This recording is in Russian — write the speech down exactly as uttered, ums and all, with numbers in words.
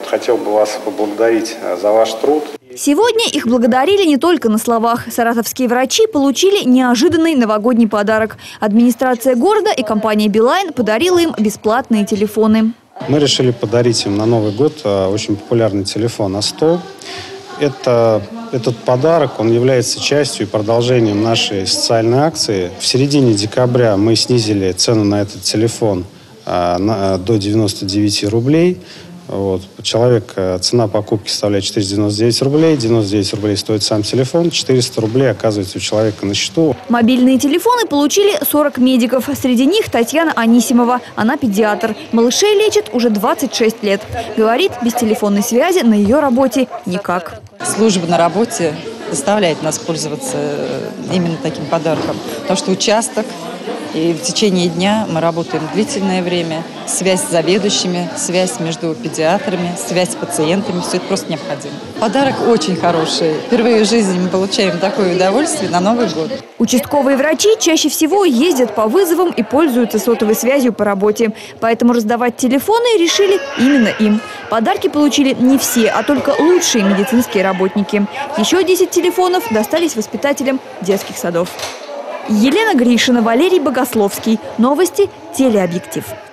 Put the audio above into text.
хотел бы вас поблагодарить за ваш труд. Сегодня их благодарили не только на словах. Саратовские врачи получили неожиданный новогодний подарок. Администрация города и компания «Билайн» подарила им бесплатные телефоны. Мы решили подарить им на Новый год очень популярный телефон А сто. Это, этот подарок, он является частью и продолжением нашей социальной акции. В середине декабря мы снизили цену на этот телефон а, на, до девяноста девяти рублей. Вот. Человек, цена покупки составляет четыреста девяносто девять рублей. девяносто девять рублей стоит сам телефон. четыреста рублей оказывается у человека на счету. Мобильные телефоны получили сорок медиков. Среди них Татьяна Анисимова. Она педиатр. Малышей лечит уже двадцать шесть лет. Говорит, без телефонной связи на ее работе никак. Служба на работе заставляет нас пользоваться именно таким подарком. Потому что участок, и в течение дня мы работаем длительное время. Связь с заведующими, связь между педиатрами, связь с пациентами. Все это просто необходимо. Подарок очень хороший. Впервые в жизни мы получаем такое удовольствие на Новый год. Участковые врачи чаще всего ездят по вызовам и пользуются сотовой связью по работе. Поэтому раздавать телефоны решили именно им. Подарки получили не все, а только лучшие медицинские работники. Еще десять телефонов достались воспитателям детских садов. Елена Гришина, Валерий Богословский. Новости. Телеобъектив.